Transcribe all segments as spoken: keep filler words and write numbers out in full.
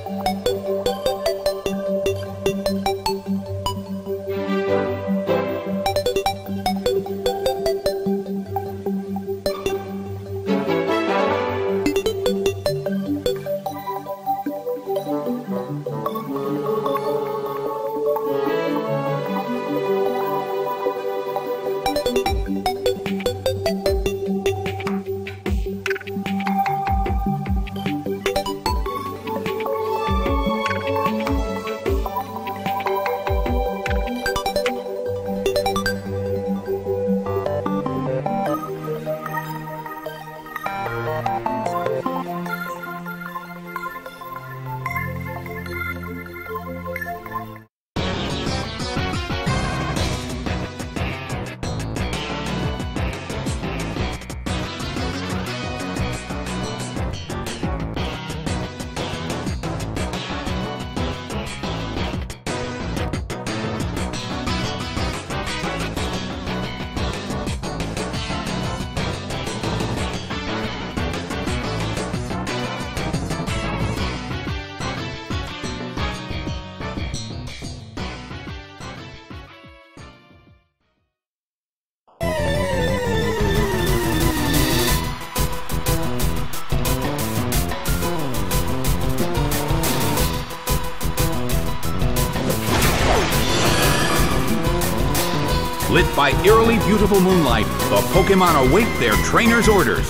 Lit by eerily beautiful moonlight, the Pokémon await their trainer's orders.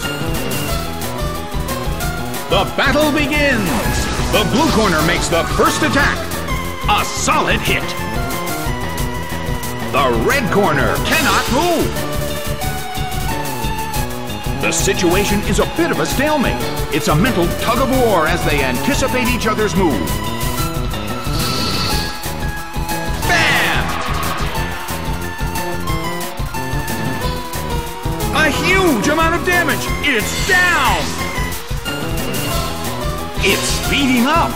The battle begins! The blue corner makes the first attack. A solid hit. The red corner cannot move. The situation is a bit of a stalemate. It's a mental tug of war as they anticipate each other's move. A huge amount of damage! It's down! It's speeding up!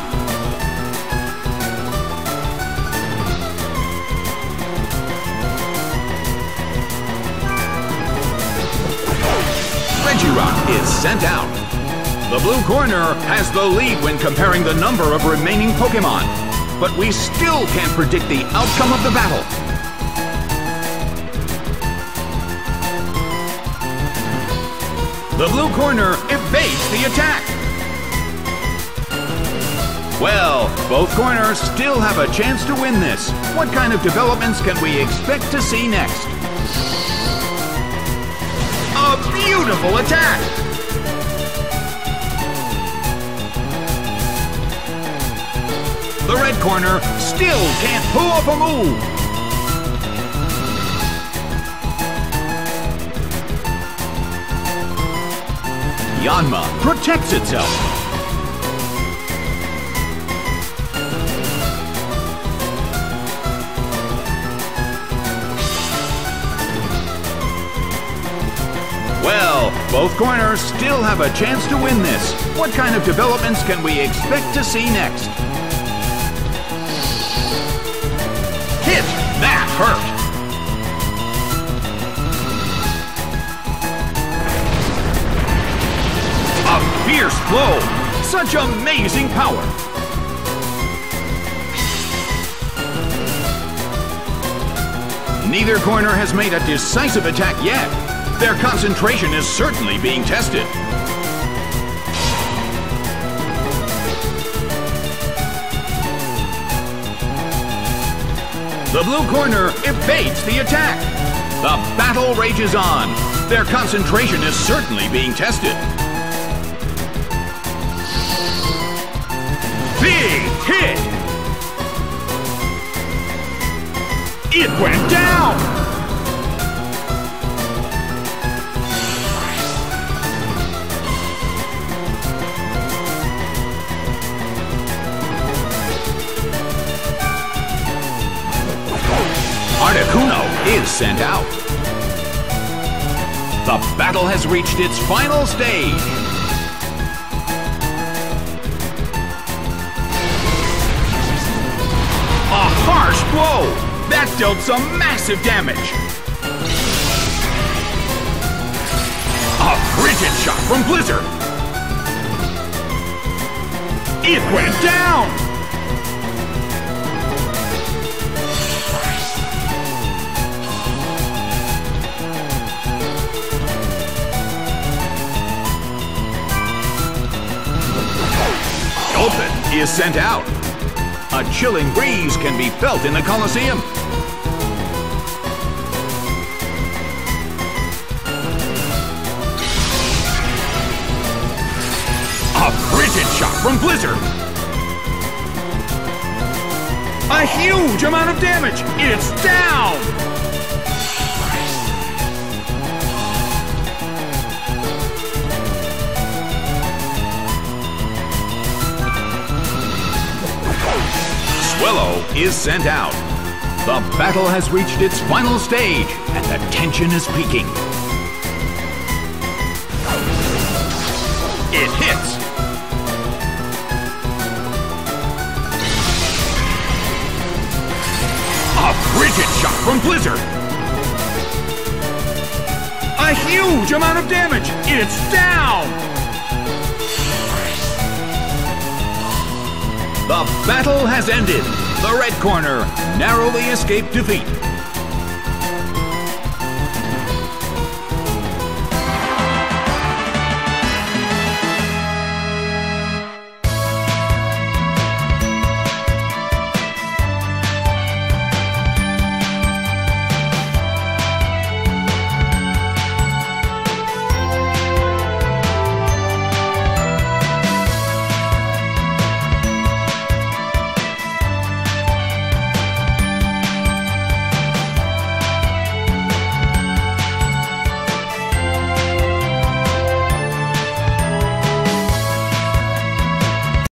Regirock is sent out. The blue corner has the lead when comparing the number of remaining Pokémon, but we still can't predict the outcome of the battle. The blue corner evades the attack. Well, both corners still have a chance to win this. What kind of developments can we expect to see next? A beautiful attack! The red corner still can't pull off a move. Yanma protects itself. Well, both corners still have a chance to win this. What kind of developments can we expect to see next? Hit! That hurt! Fierce blow! Such amazing power! Neither corner has made a decisive attack yet. Their concentration is certainly being tested. The blue corner evades the attack. The battle rages on. Their concentration is certainly being tested. Big hit! It went down! Articuno is sent out. The battle has reached its final stage. A harsh blow! That dealt some massive damage! A frigid shot from Blizzard! It went down! Dolphin is sent out. A chilling breeze can be felt in the Colosseum. A frigid shot from Blizzard. A huge amount of damage. It's down. Swellow is sent out. The battle has reached its final stage, and the tension is peaking. It hits. A frigid shot from Blizzard. A huge amount of damage. It's down. The battle has ended. The red corner narrowly escaped defeat.